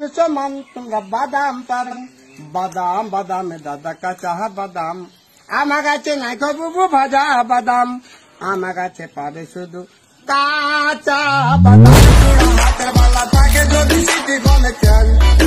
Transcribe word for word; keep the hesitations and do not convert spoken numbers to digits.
সমান তোমরা বাদাম পারো বাদাম বাদাম দাদা কাঁচা বাদাম আমার কাছে নাই বুবু ভাজা বাদাম আমার কাছে পাবে শুধু কাঁচা বাদাম হাতের বেলা থাকে যদি সিটি বলে চান